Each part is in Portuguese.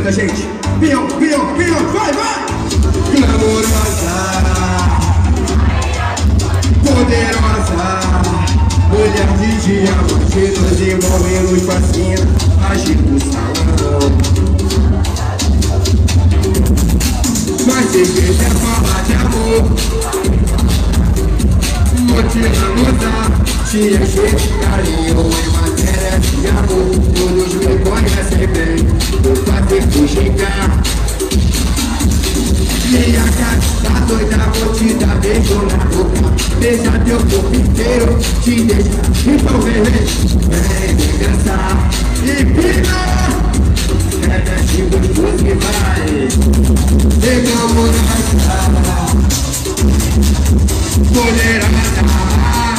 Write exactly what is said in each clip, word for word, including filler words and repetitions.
da gente. Pião, pião, pião, vai, vai! Glamourosa, poderosa, mulher de diamante, nos envolvendo os fascina, agita o salão. Mas se quiser falar de amor, motivamos te encher de carinho em matéria de amor. Todos me conhecem bem, vou fazer tu chegar. Minha cara tá doida, vou te dar beijo na boca. Beija teu corpo inteiro, te deixa. Então vem, vem, vem, vem dançar. E pina! É desce gostoso que vai. Pegamos na sala, mulherada.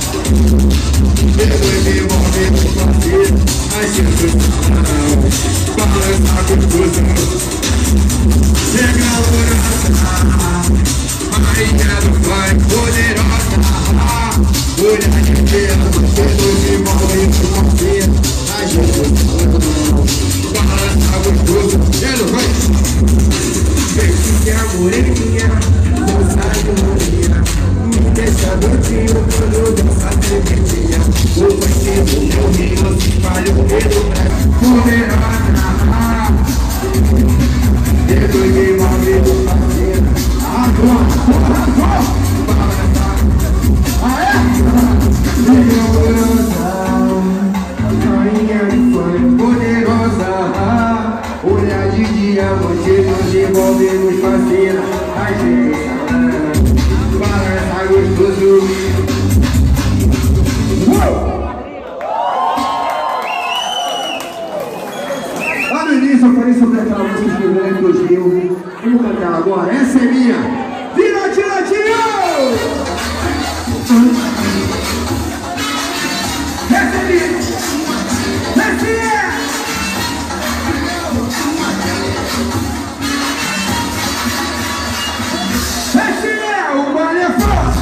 Depois me envolve no parceiro, a gente não balança gostoso. Chega a oração, rainha do funk, poderosa. Mulher de Deus, você nos envolve no parceiro, a gente não balança gostoso. Ele vai, vem que a moreninha, não sai do moreninha. Me deixa doidinho quando eu dançar trementinha. O bandido meu rio se espalha o dedo pra poderosa. Dedo me move do parceiro. Agora, agora, agora. Aê! Poderosa, rainha de funk, poderosa. Olhar de diamante, nos envolve, nos fascina. A gente balança gostoso. Lá no início eu falei sobre aquela música que eu em dois mil. Vamos cantar agora, essa é minha. Vira, tira, tira! Essa é minha! Essa é! Esse é o Malefá!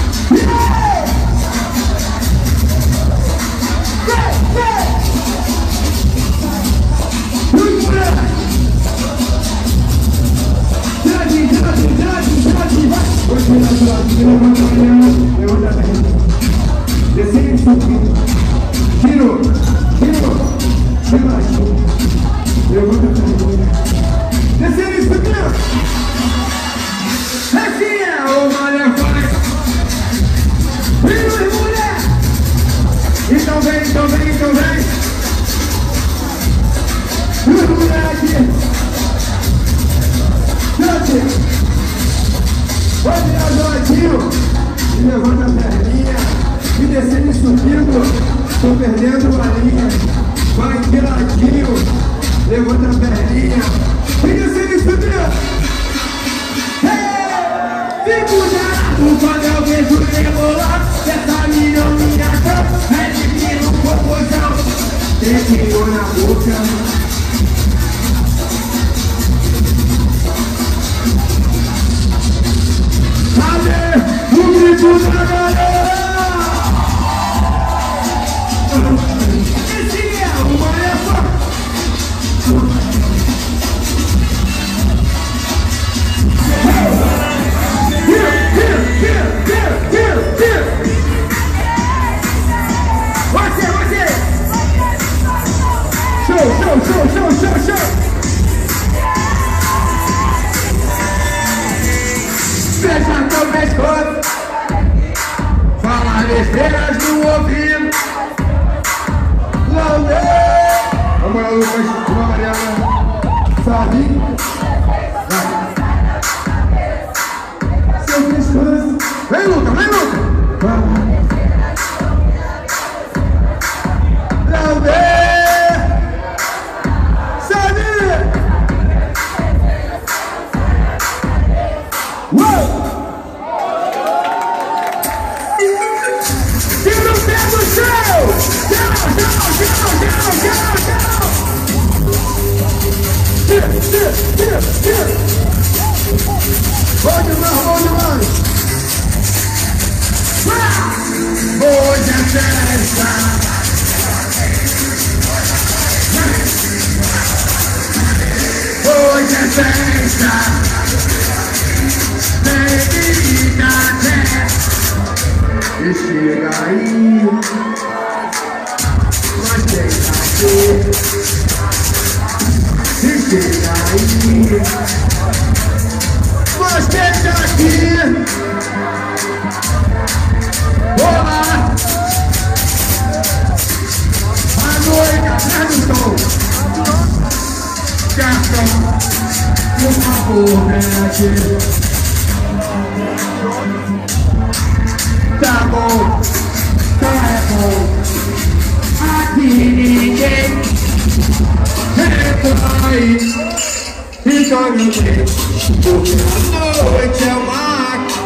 Levanta a perna. Descer e subir. Giro, giro, giro. Levanta a perna. Descer e subir. Esse é o Malefá. Filho e mulher. Então vem, então vem, então vem. Filho e mulher aqui. Grande. Pode virar geladinho, e levanta a perninha, e descendo e subindo, tô perdendo a linha, vai viradinho, levanta a perninha, e descendo e subindo. Fico já, quando eu vejo rebolar, essa minha minha cama, é de pino popozão, dedinho na boca. Cadê o grito da galera? Esse é o Malefá. Você, você. Show, show, show, show, show, show. Fecha teu pescoço, fala besteiras no ouvido. Laudê! Vamos lá, Lucas, uma Mariana, sabe? Vai. Seu pescoço. Vem, Lucas, vem, Lucas! Laudê! Bom demais, bom demais! Hoje é festa! Hoje é festa, bebida até. E chega aí, mas tem aqui. E chega aí, mas tem aqui. Olá! A noite atrás do som. Garçom, por favor, grande. Tá bom, tá é bom. Aqui ninguém retrai. Então ninguém, porque a noite é uma.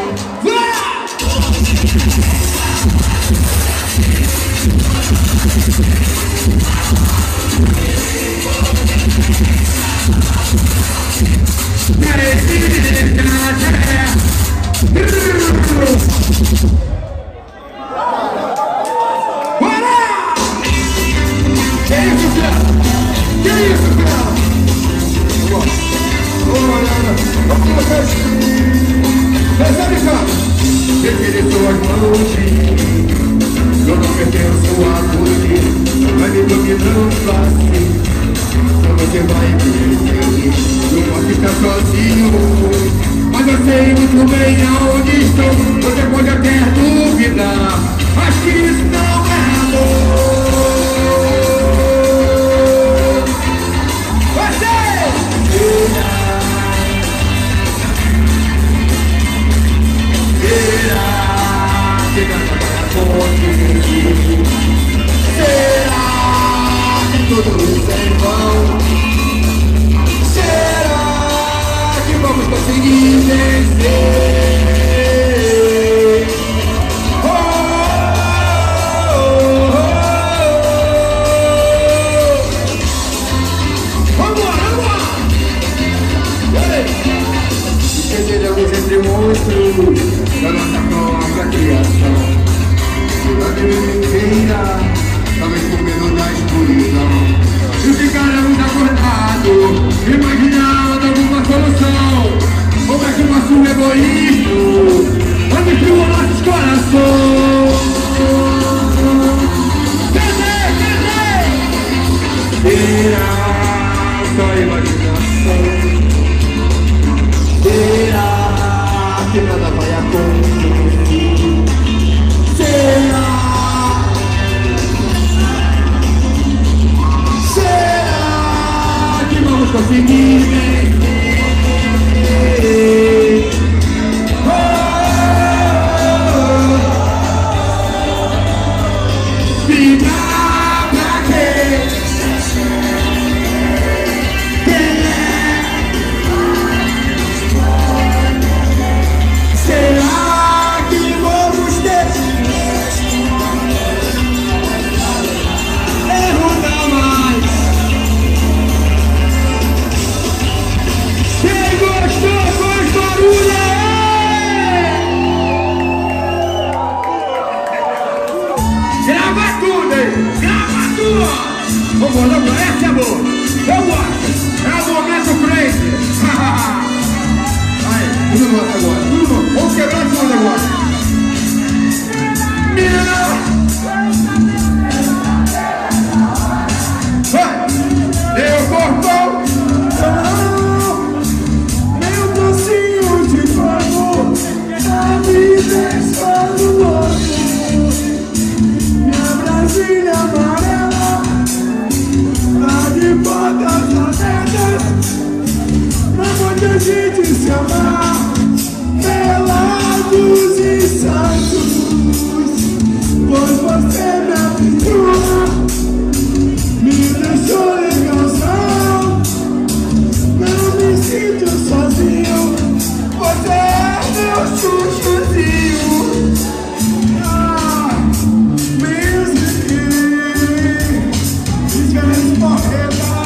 Eu não pertenço a você, vai me dominando assim. Então você vai entender, eu posso ficar sozinho, mas eu sei muito bem aonde estou. Você pode até duvidar, mas que isso não é amor. Você! Será que tudo isso é em vão? Será que vamos conseguir vencer? Oh, oh, oh, oh. Vambora, vambora! Esquecer alguns entre monstros da nossa própria criação. A vida inteira, talvez por medo da escuridão, e ficaremos acordados, imaginando alguma solução. Como é que o nosso egoísmo habitue nossos corações? Cadê, cadê? Será só imaginação? Será que nada vai acontecer? Será? Será que vamos conseguir vencer? Oh, oh, oh. Ficar pra quê? Quem é? Será que vamos ter? Erro não mais. Quem gostou, faz barulho aí! Grava tudo aí! Grava tudo! Vamos lá, vamos lá, essa é boa! Eu gosto! É o momento crazy! Aí, tudo bom agora, tudo bom! Vamos quebrar tudo agora! Vai! Meu corpo! Meu docinho de favor, a vida está no olho. Minha Brasília amarela, tá de portas abertas, pra muita gente se amar, pelados e santos, pois você me abençoa, me deixou legalzão. Não me sinto sozinho, você é meu chuchuzinho. Ah, music, desvende porreta.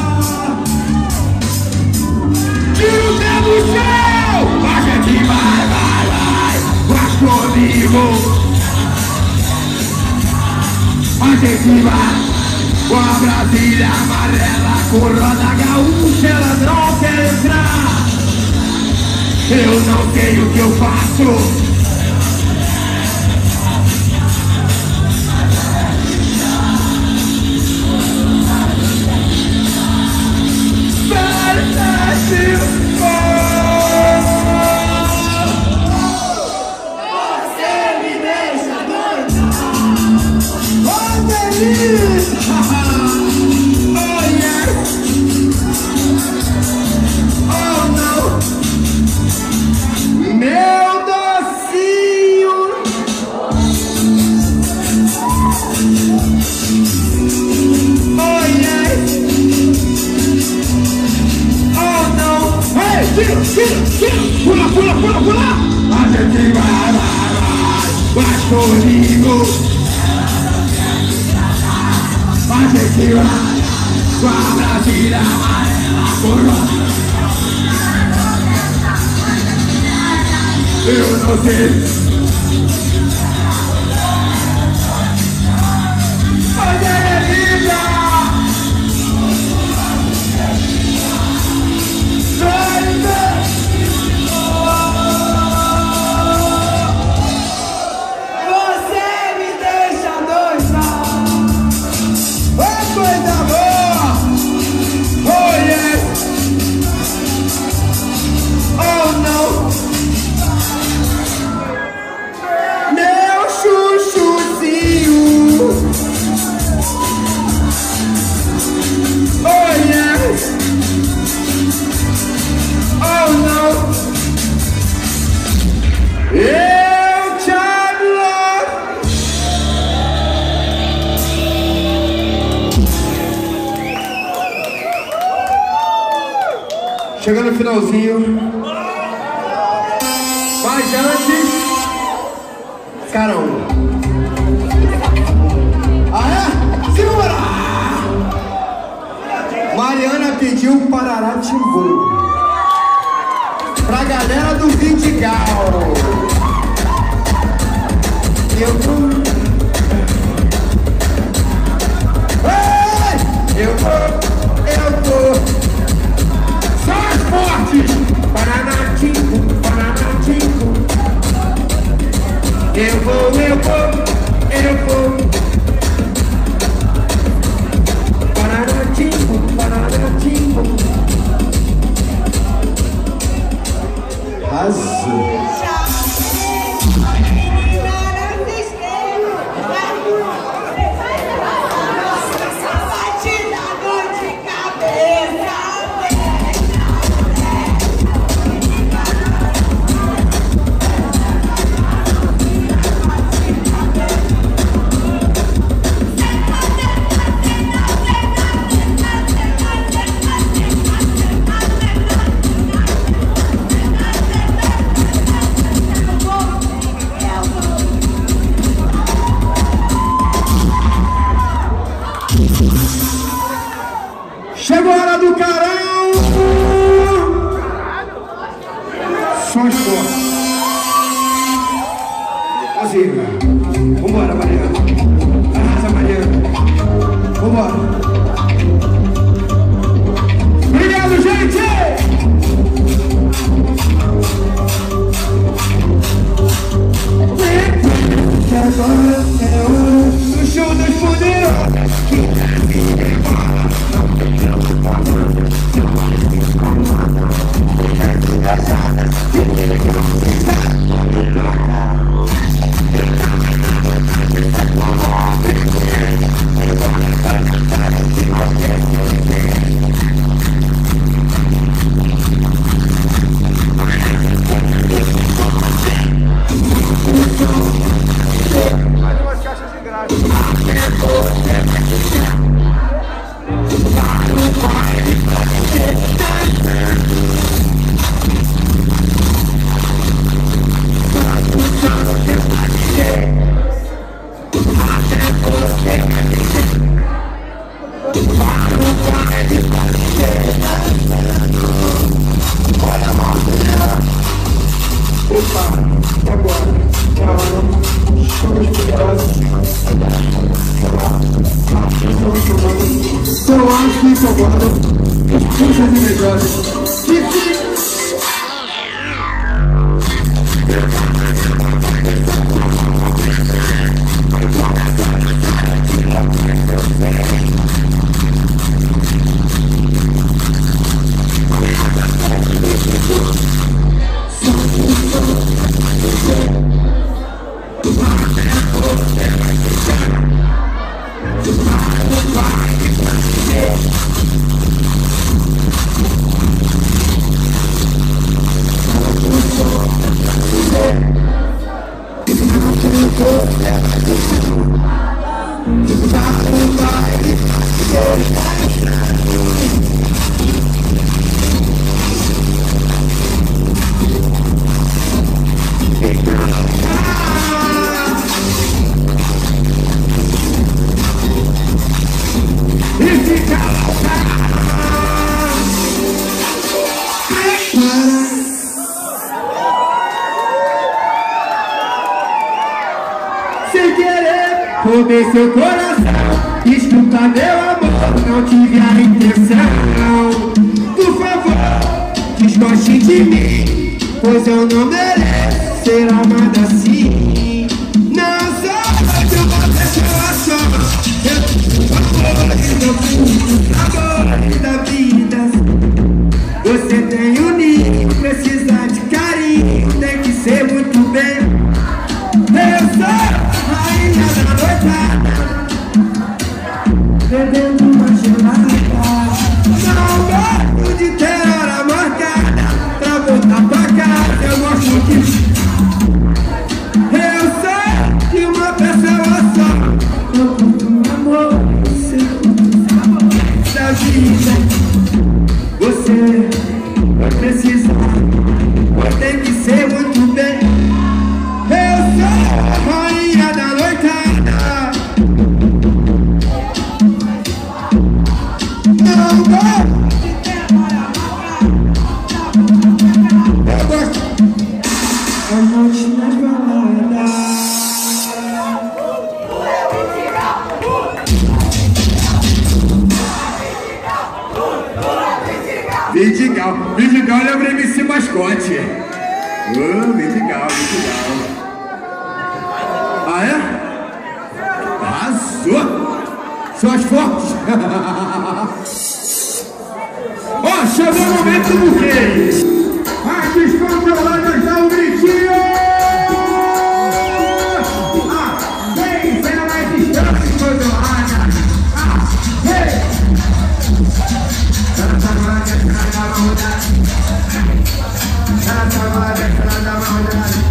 Tira o dedo do céu, a gente vai, vai, vai, vai comigo. A gente vai, Com a Brasília amarela, com roda gaúcha, ela não quer entrar. Eu não sei o que eu faço. Pula, pula, pula, pula! A gente vai, vai, vai, vai comigo! A gente vai, com a Brasília amarela, coroa. Eu não sei. Onde é linda? Chegando no finalzinho. Mas antes, caramba. Ah é? Segura! Mariana pediu Parará Timbu pra galera do Vidigal. Eu vou. Ei! Eu vou. Eu vou. Fortes! Paranatinho, Paranatinho. Eu vou, eu vou, eu vou. Paranatinho, Paranatinho. Azul. Chegou a hora do carão! Som de fogo. Música. Vambora, Mariana. Arrasa, Mariana. Vambora. Obrigado, gente! Agora é hora do show dos poderes. Mais umas caixas de graça. Opa, e agora? Calma, estamos de graça. salvando. Puxa de melhores. Sem querer, roubei seu coração. Desculpa meu amor, não tive a intenção. Por favor, desgoste de mim, pois eu não mereço ser amada assim. Não sou de uma pessoa só, eu sou amor e não fui amor da vida. Você tem um ninho, precisa de carinho, tem que ser muito bem. Eu sou rainha da noitada, bebendo uma gelada. Não gosto de ter hora marcada pra voltar pra casa, eu gosto de... Eu sou de uma pessoa só, eu curto o amor, você curte o sabor da vida. Você precisa, tem que ser muito bem. Eu sou rainha da noitada, não gosto de ter hora marcada. Eu gosto a noite nas baladas. Vidigal, Vidigal lembra M C Mascote. Oh, Vidigal, Vidigal. Ah, é? Arrasou! São as fortes! Ó, oh, chegou o momento do quê? As descontroladas dá um gritinho! Ah, vem, vem mais distante, controlada! Ah, vem! Ela tá agora, ela tá maldade. Ela tá agora, ela tá maldade.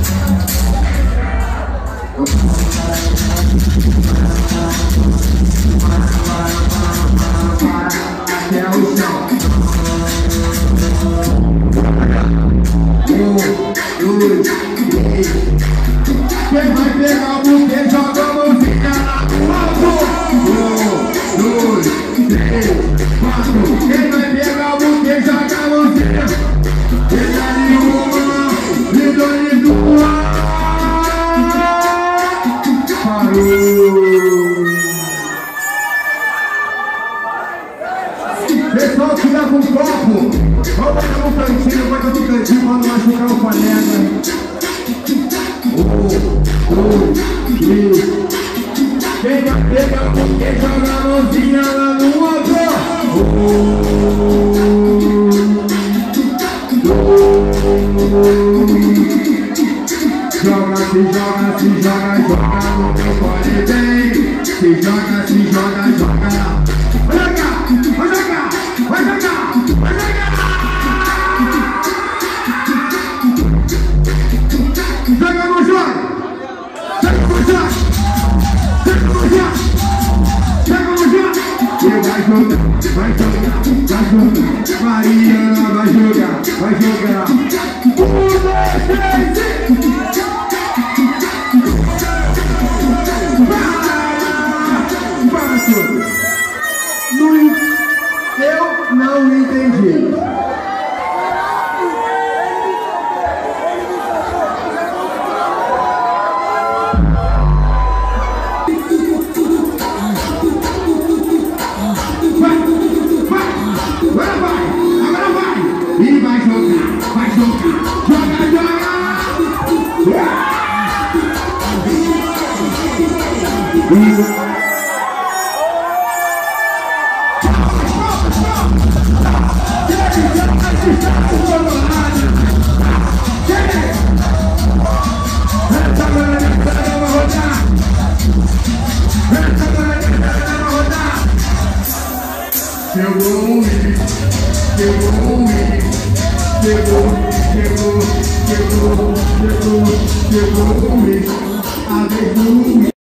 Até o chão. Um, dois, três. Quem vai pegar o buquê joga a mãozinha no alto. Um, dois, três, quatro. Quem vai pegar o buquê joga a mãozinha. Pega de uma, de dois, de duas. Pessoal que leva um copo, vamos botar um cantinho, vai do cantinho pra não machucar o colega. Um, dois, três. Quem vai pegar o buquê joga a mãozinha lá no outro. Joga, se joga, se joga, joga no meu pole bem. Se joga, se joga, joga. Vai jogar, vai jogar, vai jogar, vai jogar. Joga no jogo, joga no jogo, joga no jogo, joga no jogo. E vai jogar, vai jogar, vai jogar. Mariana vai jogar, vai jogar. Um, dois, três, eu não entendi. Vai, vai. Chegou um hit, chegou um hit, chegou, chegou, chegou, chegou, chegou um hit, a vez do